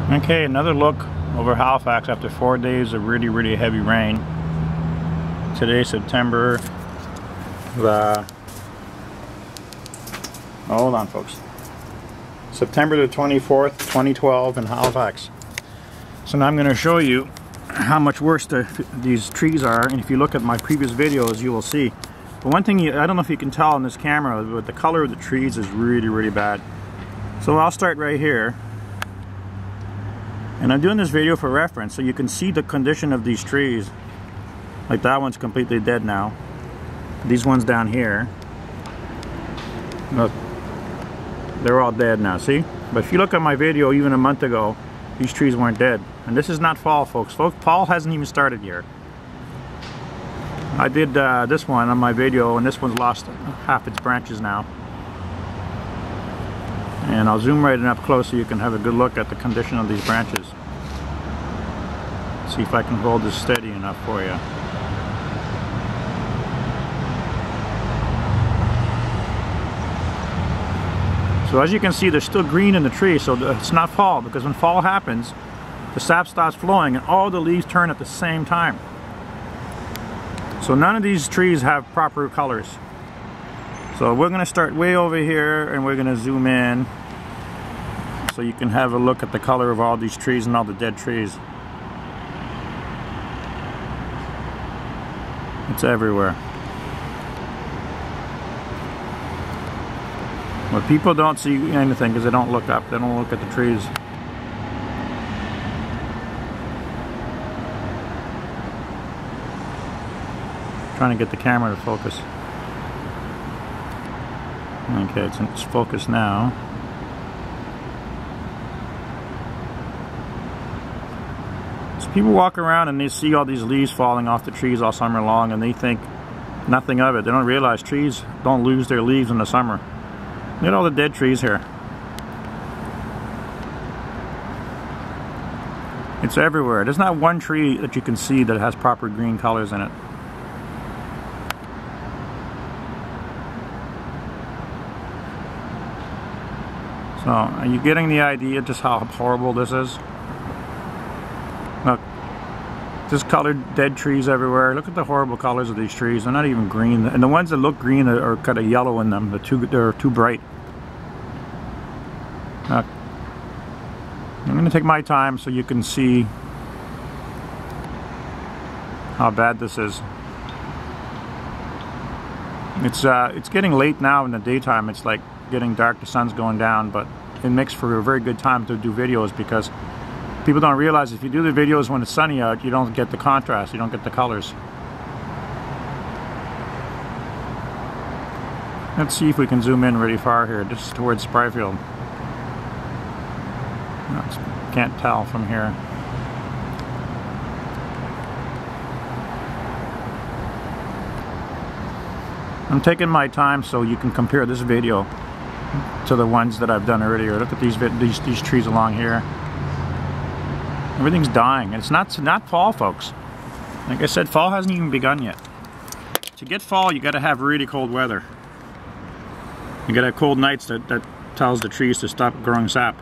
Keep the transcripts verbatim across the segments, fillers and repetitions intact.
Okay, another look over Halifax after four days of really, really heavy rain. Today, September the... Oh, hold on, folks. September the twenty-fourth, twenty twelve in Halifax. So now I'm going to show you how much worse the, these trees are, and if you look at my previous videos, you will see. But one thing, you, I don't know if you can tell on this camera, but the color of the trees is really, really bad. So I'll start right here. And I'm doing this video for reference so you can see the condition of these trees. Like that one's completely dead now. These ones down here, look, they're all dead now, see? But if you look at my video even a month ago, these trees weren't dead. And this is not fall, folks. Fall hasn't even started here. I did uh, this one on my video, and this one's lost half its branches now. And I'll zoom right in up close so you can have a good look at the condition of these branches. See if I can hold this steady enough for you. So as you can see, there's still green in the tree, so it's not fall, because when fall happens, the sap starts flowing and all the leaves turn at the same time. So none of these trees have proper colors. So we're going to start way over here and we're going to zoom in so you can have a look at the color of all these trees and all the dead trees. It's everywhere. But people don't see anything because they don't look up. They don't look at the trees. Trying to get the camera to focus. Okay, it's, it's focused now. So people walk around and they see all these leaves falling off the trees all summer long and they think nothing of it. They don't realize trees don't lose their leaves in the summer. Look at all the dead trees here. It's everywhere. There's not one tree that you can see that has proper green colors in it. So, are you getting the idea just how horrible this is? Look, discolored dead trees everywhere. Look at the horrible colors of these trees. They're not even green, and the ones that look green are, are kind of yellow in them. They're too, they're too bright. Look, I'm going to take my time so you can see how bad this is. It's uh, it's getting late now in the daytime. It's like getting dark, the sun's going down, but it makes for a very good time to do videos because people don't realize if you do the videos when it's sunny out, you don't get the contrast, you don't get the colors. Let's see if we can zoom in really far here, just towards Spryfield. No, can't tell from here. I'm taking my time so you can compare this video to the ones that I've done earlier. Look at these these these trees along here. Everything's dying. And it's not it's not fall, folks. Like I said, fall hasn't even begun yet. To get fall, you got to have really cold weather. You got to have cold nights that that tells the trees to stop growing sap.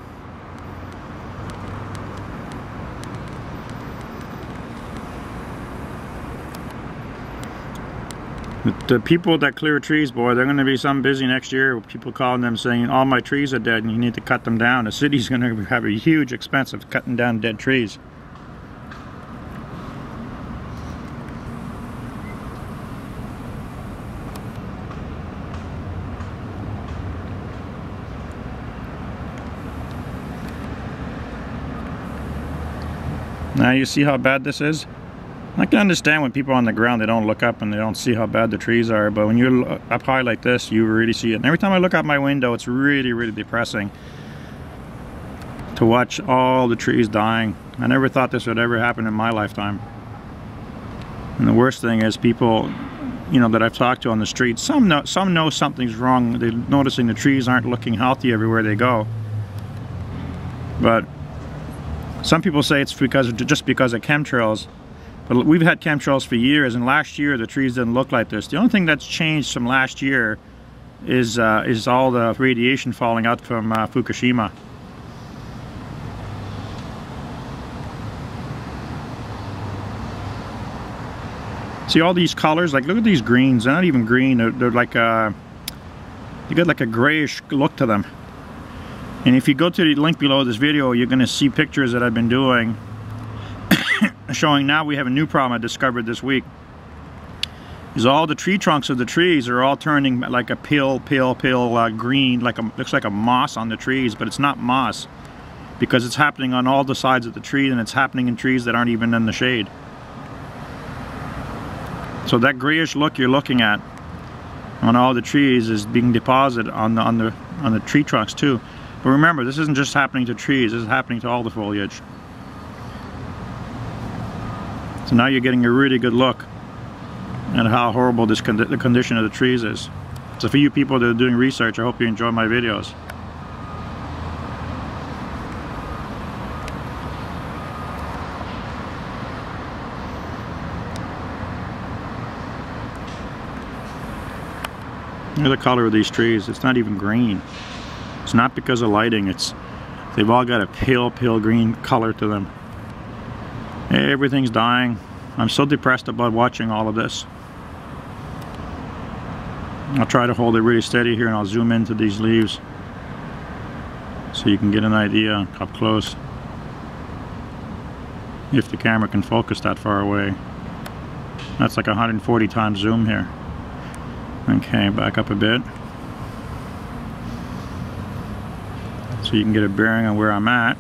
The people that clear trees, boy, they're going to be some busy next year. People calling them saying, all my trees are dead and you need to cut them down. The city's going to have a huge expense of cutting down dead trees. Now you see how bad this is? I can understand when people are on the ground, they don't look up and they don't see how bad the trees are, but when you're up high like this, you really see it. And every time I look out my window, it's really, really depressing to watch all the trees dying. I never thought this would ever happen in my lifetime. And the worst thing is people, you know, that I've talked to on the street, some know, some know something's wrong. They're noticing the trees aren't looking healthy everywhere they go. But some people say it's because of, just because of chemtrails. But we've had chemtrails for years, and last year the trees didn't look like this. The only thing that's changed from last year is uh, is all the radiation falling out from uh, Fukushima. See all these colors? Like, look at these greens. They're not even green. They're, they're like a, they got like a grayish look to them. And if you go to the link below this video, you're going to see pictures that I've been doing showing now we have a new problem I discovered this week. Is all the tree trunks of the trees are all turning like a pale, pale, pale uh, green, like a, looks like a moss on the trees, but it's not moss because it's happening on all the sides of the tree, and it's happening in trees that aren't even in the shade. So that grayish look you're looking at on all the trees is being deposited on the on the on the tree trunks too. But remember, this isn't just happening to trees, this is happening to all the foliage. So now you're getting a really good look at how horrible this con the condition of the trees is. So for you people that are doing research, I hope you enjoy my videos. Look at the color of these trees. It's not even green. It's not because of lighting. It's they've all got a pale, pale green color to them. Everything's dying. I'm so depressed about watching all of this. I'll try to hold it really steady here, and I'll zoom into these leaves so you can get an idea up close. If the camera can focus that far away. That's like one hundred forty times zoom here. Okay, back up a bit so you can get a bearing on where I'm at.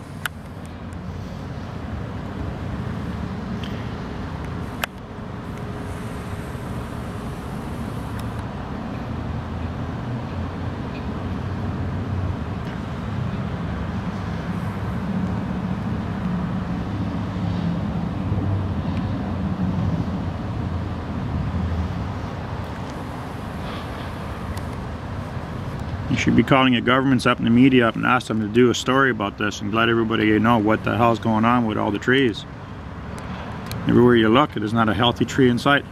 You should be calling your governments up and the media up and ask them to do a story about this and let everybody know what the hell's going on with all the trees. Everywhere you look, there's not a healthy tree in sight.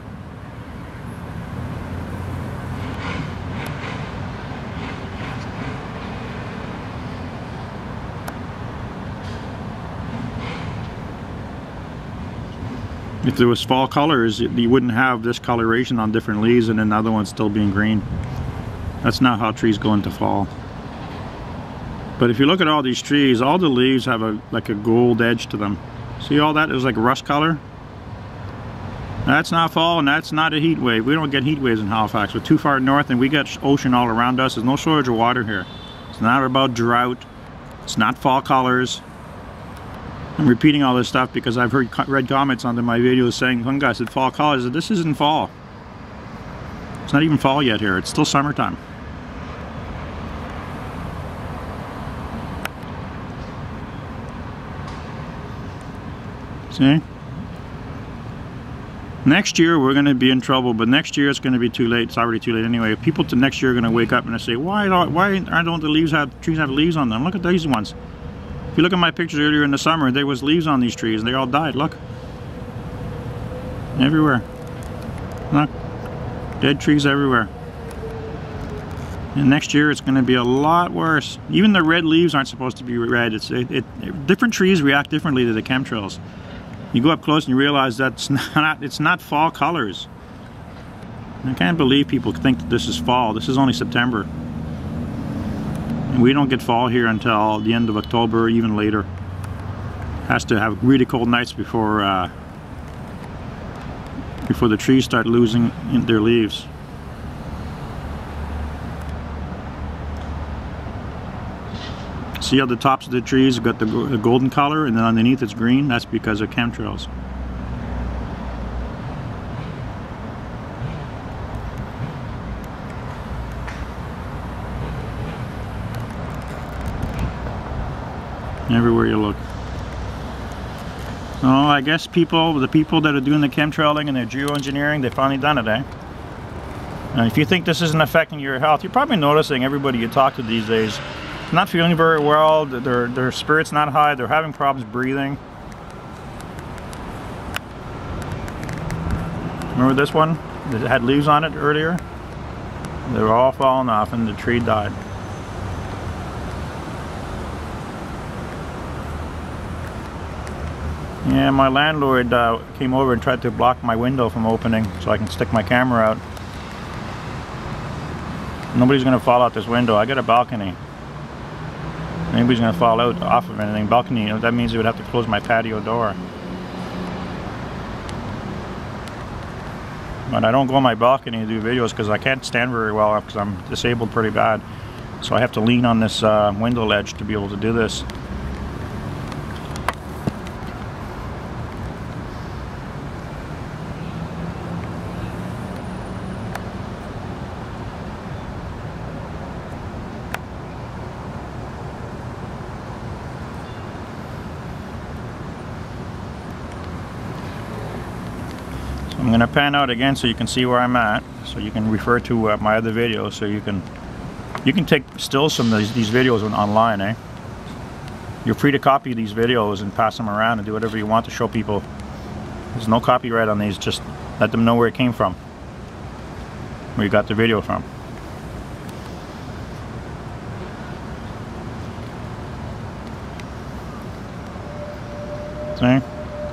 If there was fall colors, you wouldn't have this coloration on different leaves and then the other ones still being green. That's not how trees go into fall. But if you look at all these trees, all the leaves have a like a gold edge to them. See all that? It was like rust color. That's not fall, and that's not a heat wave. We don't get heat waves in Halifax. We're too far north and we got ocean all around us. There's no shortage of water here. It's not about drought. It's not fall colors. I'm repeating all this stuff because I've heard read comments under my videos saying, one guy said fall colors. This isn't fall. It's not even fall yet here. It's still summertime. See? Next year we're going to be in trouble, but next year it's going to be too late. It's already too late anyway. People to next year are going to wake up and say, why don't, why don't the leaves have, trees have leaves on them? Look at these ones. If you look at my pictures earlier in the summer, there was leaves on these trees and they all died. Look. Everywhere. Look. Dead trees everywhere. And next year it's going to be a lot worse. Even the red leaves aren't supposed to be red. It's it, it, different trees react differently to the chemtrails. You go up close and you realize that's not it's not fall colors. I can't believe people think that this is fall. This is only September. And we don't get fall here until the end of October or even later. Has to have really cold nights before uh, before the trees start losing their leaves. See how the tops of the trees have got the, the golden color and then underneath it's green? That's because of chemtrails. Everywhere you look. Oh, I guess people, the people that are doing the chemtrailing and their geoengineering, they've finally done it, eh? And if you think this isn't affecting your health, you're probably noticing everybody you talk to these days not feeling very well, their, their spirit's not high, they're having problems breathing. Remember this one that had leaves on it earlier? They were all falling off and the tree died. Yeah, my landlord uh, came over and tried to block my window from opening so I can stick my camera out. Nobody's gonna fall out this window. I got a balcony. Nobody's gonna fall out off of anything. Balcony, that means you would have to close my patio door. But I don't go on my balcony to do videos because I can't stand very well because I'm disabled pretty bad. So I have to lean on this uh, window ledge to be able to do this. I'm going to pan out again so you can see where I'm at, so you can refer to uh, my other videos, so you can you can take stills from these, these videos on, online. Eh? You're free to copy these videos and pass them around and do whatever you want to show people. There's no copyright on these, just let them know where it came from, where you got the video from. See?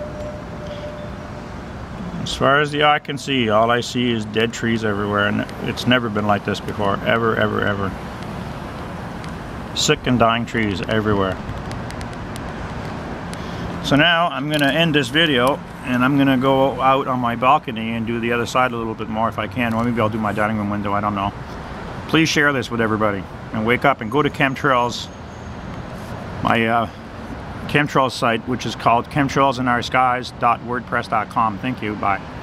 As far as the eye can see, all I see is dead trees everywhere, and it's never been like this before, ever, ever, ever. Sick and dying trees everywhere. So now I'm going to end this video, and I'm going to go out on my balcony and do the other side a little bit more if I can, or maybe I'll do my dining room window, I don't know. Please share this with everybody, and wake up and go to Chemtrails, my uh, Chemtrails site, which is called chemtrails in our skies dot wordpress dot com. Thank you. Bye.